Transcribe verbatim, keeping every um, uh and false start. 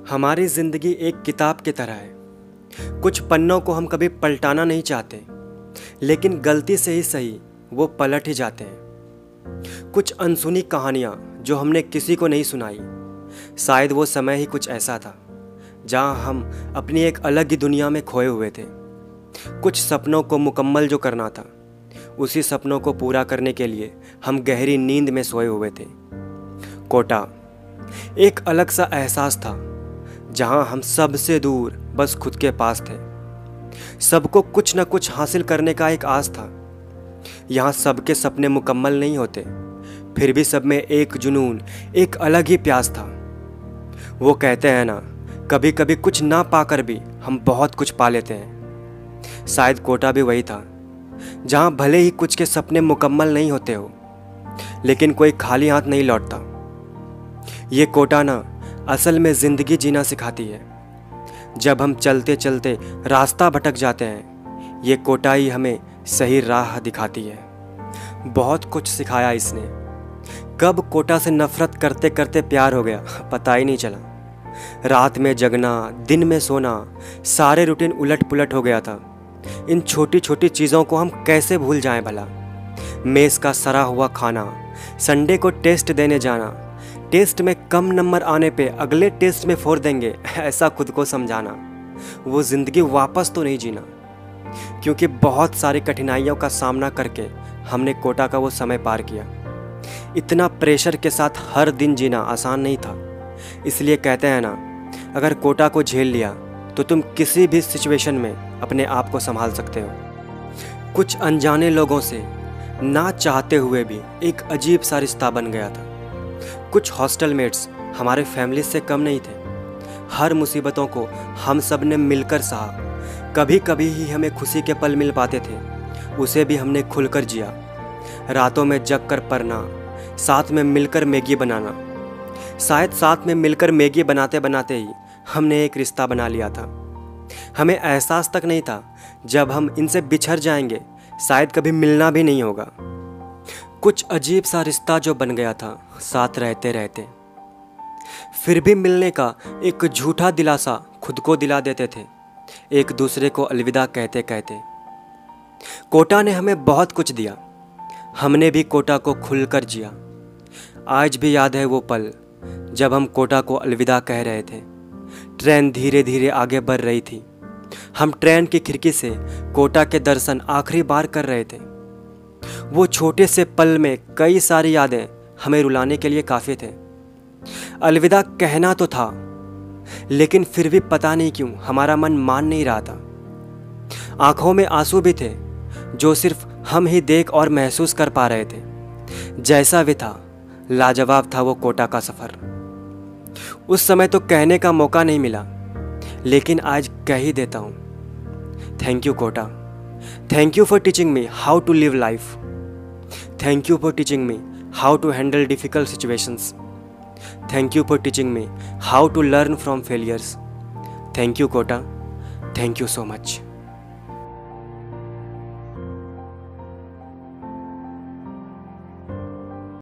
हमारी ज़िंदगी एक किताब की तरह है। कुछ पन्नों को हम कभी पलटाना नहीं चाहते, लेकिन गलती से ही सही वो पलट ही जाते हैं। कुछ अनसुनी कहानियाँ जो हमने किसी को नहीं सुनाई, शायद वो समय ही कुछ ऐसा था जहाँ हम अपनी एक अलग ही दुनिया में खोए हुए थे। कुछ सपनों को मुकम्मल जो करना था, उसी सपनों को पूरा करने के लिए हम गहरी नींद में सोए हुए थे। कोटा एक अलग सा एहसास था, जहां हम सबसे दूर बस खुद के पास थे। सबको कुछ न कुछ हासिल करने का एक आस था। यहाँ सबके सपने मुकम्मल नहीं होते, फिर भी सब में एक जुनून, एक अलग ही प्यास था। वो कहते हैं ना, कभी कभी कुछ ना पाकर भी हम बहुत कुछ पा लेते हैं। शायद कोटा भी वही था, जहाँ भले ही कुछ के सपने मुकम्मल नहीं होते हो, लेकिन कोई खाली हाथ नहीं लौटता। ये कोटा ना असल में ज़िंदगी जीना सिखाती है। जब हम चलते चलते रास्ता भटक जाते हैं, ये कोटा ही हमें सही राह दिखाती है। बहुत कुछ सिखाया इसने। कब कोटा से नफ़रत करते करते प्यार हो गया, पता ही नहीं चला। रात में जगना, दिन में सोना, सारे रूटीन उलट पुलट हो गया था। इन छोटी छोटी चीज़ों को हम कैसे भूल जाएं भला। मेस का सड़ा हुआ खाना, संडे को टेस्ट देने जाना, टेस्ट में कम नंबर आने पे अगले टेस्ट में फोड़ देंगे, ऐसा खुद को समझाना। वो ज़िंदगी वापस तो नहीं जीना, क्योंकि बहुत सारी कठिनाइयों का सामना करके हमने कोटा का वो समय पार किया। इतना प्रेशर के साथ हर दिन जीना आसान नहीं था। इसलिए कहते हैं ना, अगर कोटा को झेल लिया तो तुम किसी भी सिचुएशन में अपने आप को संभाल सकते हो। कुछ अनजाने लोगों से ना चाहते हुए भी एक अजीब सा रिश्ता बन गया था। कुछ हॉस्टल मेट्स हमारे फैमिली से कम नहीं थे। हर मुसीबतों को हम सब ने मिलकर सहा। कभी कभी ही हमें खुशी के पल मिल पाते थे, उसे भी हमने खुलकर जिया। रातों में जग कर पढ़ना, साथ में मिलकर मैगी बनाना। शायद साथ में मिलकर मैगी बनाते बनाते ही हमने एक रिश्ता बना लिया था। हमें एहसास तक नहीं था जब हम इनसे बिछड़ जाएंगे, शायद कभी मिलना भी नहीं होगा। कुछ अजीब सा रिश्ता जो बन गया था साथ रहते रहते। फिर भी मिलने का एक झूठा दिलासा खुद को दिला देते थे, एक दूसरे को अलविदा कहते कहते। कोटा ने हमें बहुत कुछ दिया, हमने भी कोटा को खुलकर जिया। आज भी याद है वो पल जब हम कोटा को अलविदा कह रहे थे। ट्रेन धीरे धीरे आगे बढ़ रही थी। हम ट्रेन की खिड़की से कोटा के दर्शन आखिरी बार कर रहे थे। वो छोटे से पल में कई सारी यादें हमें रुलाने के लिए काफ़ी थे। अलविदा कहना तो था, लेकिन फिर भी पता नहीं क्यों हमारा मन मान नहीं रहा था। आंखों में आंसू भी थे, जो सिर्फ हम ही देख और महसूस कर पा रहे थे। जैसा भी था, लाजवाब था वो कोटा का सफ़र। उस समय तो कहने का मौका नहीं मिला, लेकिन आज कह ही देता हूँ। Thank you Kota. Thank you for teaching me how to live life. Thank you for teaching me how to handle difficult situations. Thank you for teaching me how to learn from failures. Thank you, Kota. Thank you so much.